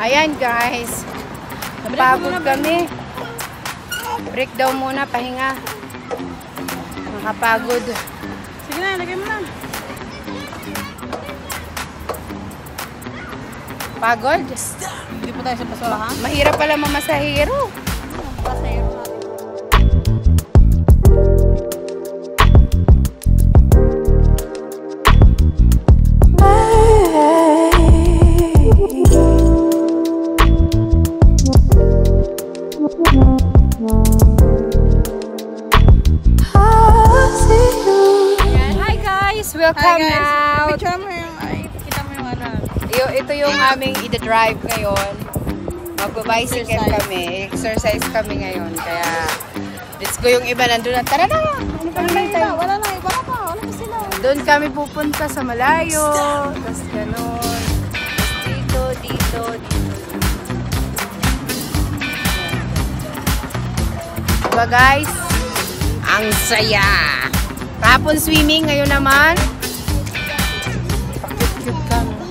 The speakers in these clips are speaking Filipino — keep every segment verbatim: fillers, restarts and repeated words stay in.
Ayan guys. Napagod kami. Break daw muna, pahinga. Nakapagod. Sige na, lagay mo na. Pagod? Hindi po tayo sa basurahan. Mahirap pala mamasahero. Pasahero. Welcome now. Picture mo yung, ay, kita mo yung ano. Ito yung aming ida-drive ngayon. Magbabicycle kami. Exercise kami ngayon. Kaya, let's go yung iba nandun na. Tara na! Ano pa naman tayo? Wala na, iba pa. Wala na sila. Doon kami pupunta sa malayo. Tapos ganun. Dito, dito, dito. Diba guys? Ang saya! Tapon swimming ngayon naman. Cute ka, no?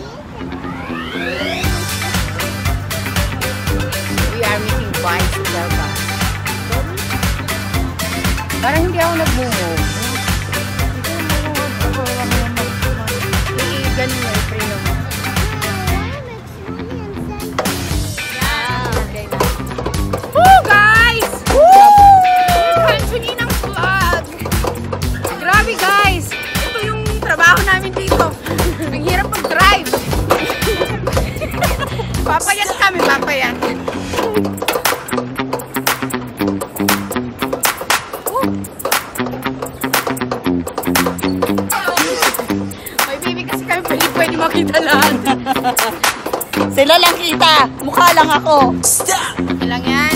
We are making bicycle ba? Parang hindi ako nag-move. Eh, ganun na, i-pray naman. Yeah, okay na. Woo, guys! Woo! NINANG'S vlog! Grabe guys! Ito yung trabaho namin dito. Ang hirap mag-drive. Papayat kami, papayat. May baby kasi kami pwede, pwede makita lahat. Sila lang kita. Mukha lang ako. Okay lang yan.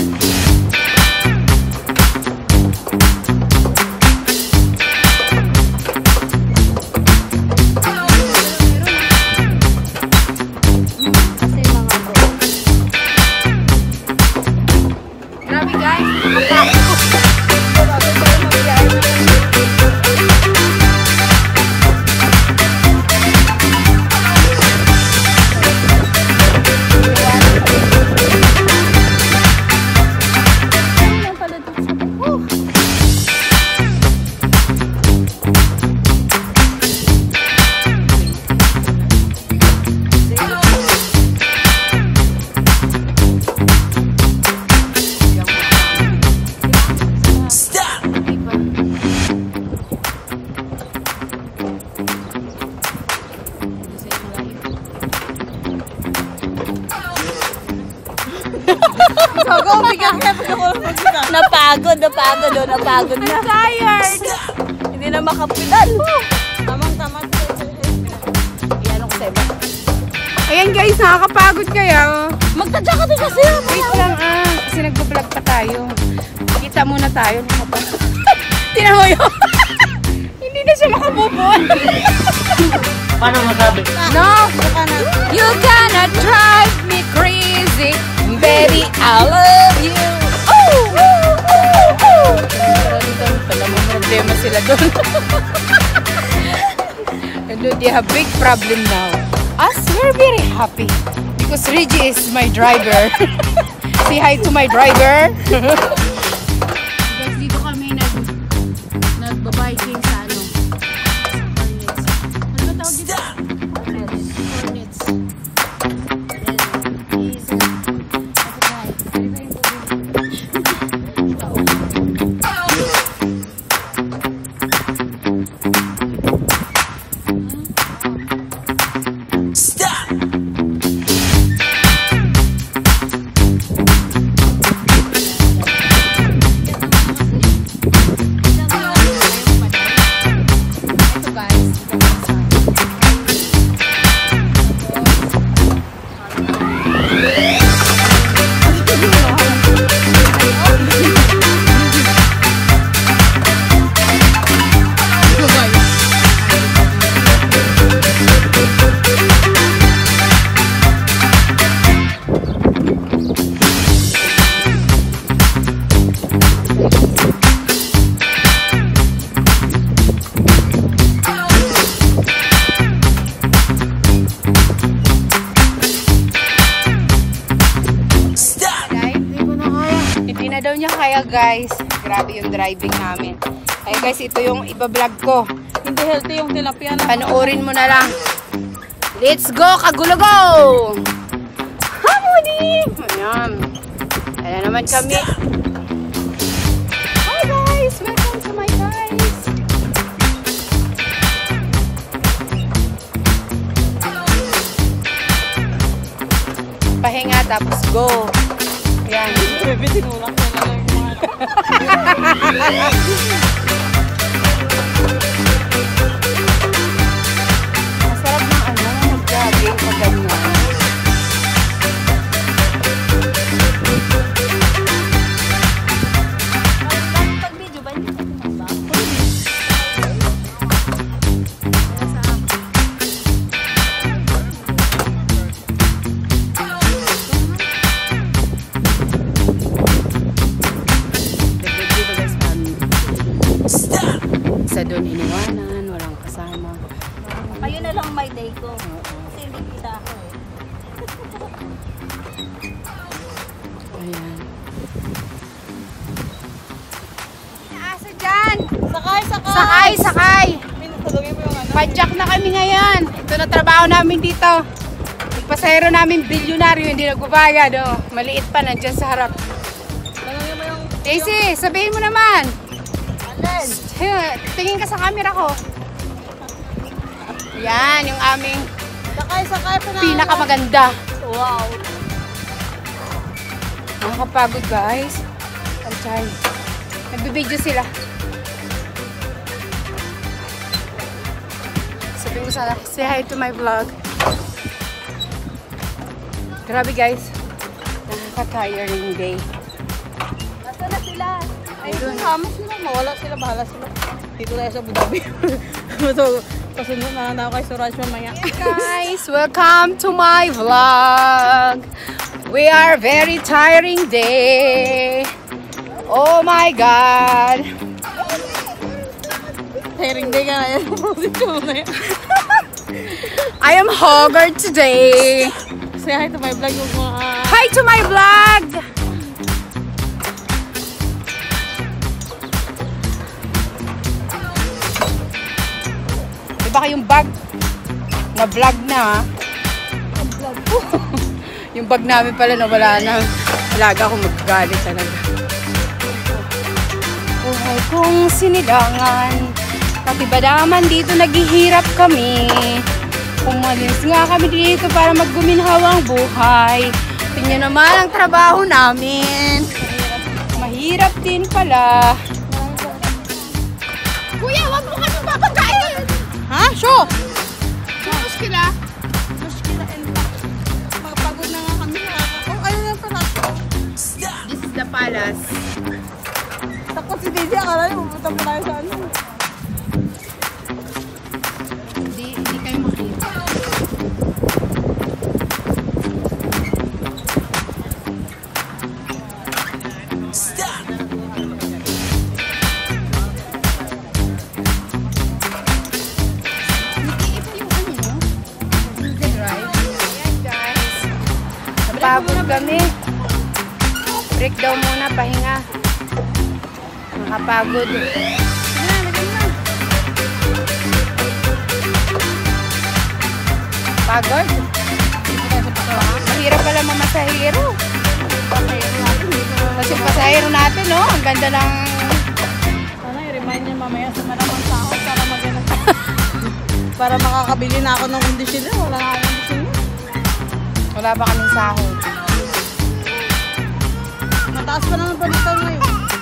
Napagod, napagod, oh, napagod na. I'm tired. Hindi na makapidal. Tamang-tama. Iyan ako sa'yo. Ayan guys, nakakapagod kaya. Magtadya ka din kasi. Wait lang ah, kasi nagbablog pa tayo. Kita muna tayo. Tinan mo yun. Hindi na siya makabubuan. Paano masabi? No, you gonna drive me crazy. Baby, I love you. Oh! Pala mo problema sila doon. And they have big problem now. Us, we're very happy because Reggie is my driver. Say hi to my driver. Guys, dito kami nag nagbabiking sa ano. Corniche. Ano ba tawag dito? Corniche. na daw niya kaya guys. Grabe yung driving namin. Kaya guys, ito yung iba-vlog ko. Hindi healthy yung tilapia na. Panoorin mo na lang. Let's go! Kagulo-go! Harmony! Ayan. Ayan naman kami. Hi guys! Welcome to my guys! Pahinga tapos go! Ayan. Bebe, tinulak na lang yung mga... Masarap ng ano, mag-jogging pag ganyan. Pag-video ba niyo? Isa doon iniwanan, walang kasama. Kayo na lang my day ko. Kasi hindi kita ako eh. Ayan. Asa dyan? Sakay, sakay! Sakay, sakay! Pinutulungin mo yung ano. Padjak na kami ngayon. Ito na trabaho namin dito. Pasahero namin bilyonaryo, hindi nagbabayad. Oh. Maliit pa, nandyan sa harap. Tanungin mo yung... Daisy, sabihin mo naman. Alin? Tingin ka sa camera ko. Yan, yung aming Sakay, sakay pa na. pinakamaganda. Wow. Nakakapagod guys. Alchay. Nagbibideo sila. Sabi mo sana, say hi to my vlog. Grabe guys. Nakaka-tiring day. Nasaan na sila? Ay, Ayun. kung hamas sila, mawala sila, bahala sila. Dito tayo sa Abudhabi. So, pasunod na lang ako kay Suraj mamaya. Guys, welcome to my vlog. We are very tiring day. Oh my God. Tiring day ka na yan. I am haggard today. Say hi to my vlog yung mga... Hi to my vlog. Diba kayong bag? Na-vlog na. Yung bag namin pala na wala na. Talaga akong magagalit talaga. Buhay kong sinilangan. Pati ba naman dito naghihirap kami. Umalis nga kami dito para magguminhawang buhay. Tingnan naman ang trabaho namin. Mahirap din pala. Kuya, wag mo kami papagkain! Ha? Show! Muskila. Muskila and magpagod na nga kami. Oh, ayun na pala. This is the palace. Takot si Didi, akala niyo pupunta mo tayo sa ano. Hindi, hindi kayo makita. Napagod kami. Break daw muna, pahinga. Nakapagod. Pagod? Mahirap pala mamasahero. Kasi yung pasahero natin, no? Ang ganda ng... Sana i-remind niya mamaya sa maramang sahod para magana. Para makakabili na ako ng kondisyon. Wala na akong kondisyon. Wala ba kaming sahod? Mataas pa naman pa dito ngayon.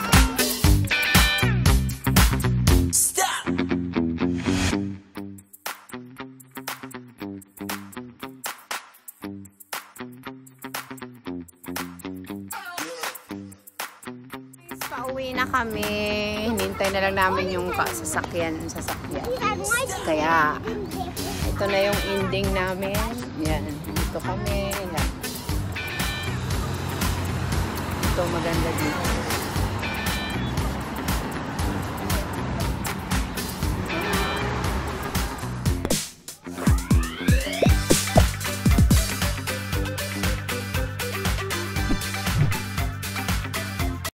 Pauwi na kami. Hinintay na lang namin yung sasakyan. sasakyan. Kaya, ito na yung ending namin. Yan. Dito kami. Yan. Ito maganda dito.